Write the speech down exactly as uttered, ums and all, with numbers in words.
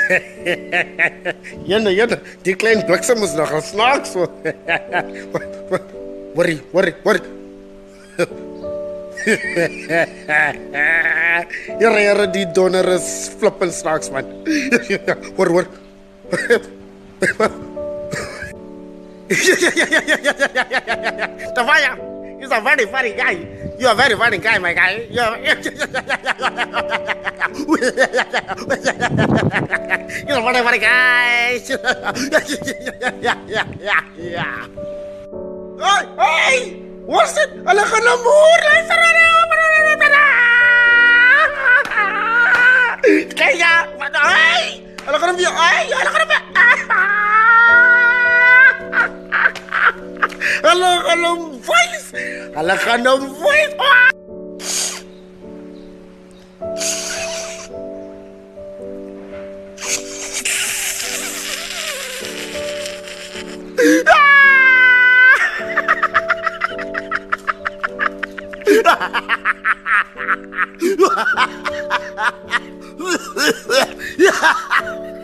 Jenne, jenne, die kleine bliksem is nogal snaaks. Worry, worry, worry. Jere, jere, die donder is flippend snaaks, man. Hoor, hoor. Tafire, he's a very funny guy. You're a very funny guy, my guy. You're He's a very funny guy. Hey, hey! What's it? Ala ka na mura! Kaya! Ay! Ala ka na biyo! Ay! Ala ka na biyo! Ala ka ng voice! Ala ka ng voice! Ah!